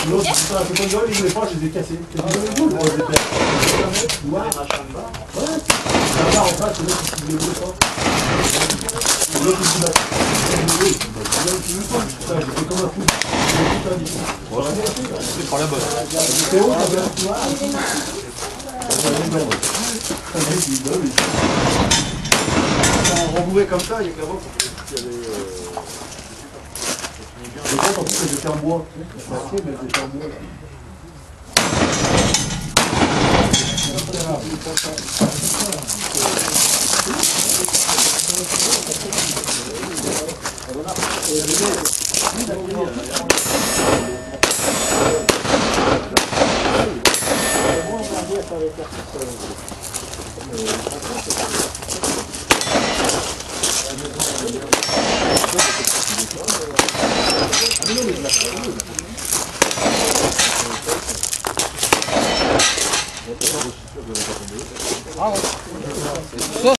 L'autre, c'est pas il voulait pas, je les ai cassés. C'est pas les boules, moi, je les perds. Ouais. Ouais. Là, en face, c'est l'autre qui voulait pas. L'autre, il se bat. J'ai fait comme un fou. C'est pas la bonne. C'est haut, t'as bien. Rembourré comme ça, il y a qu'avant. Les gars, en plus, j'étais en bois. C'est assez, mais j'étais en bois. Ah ouais.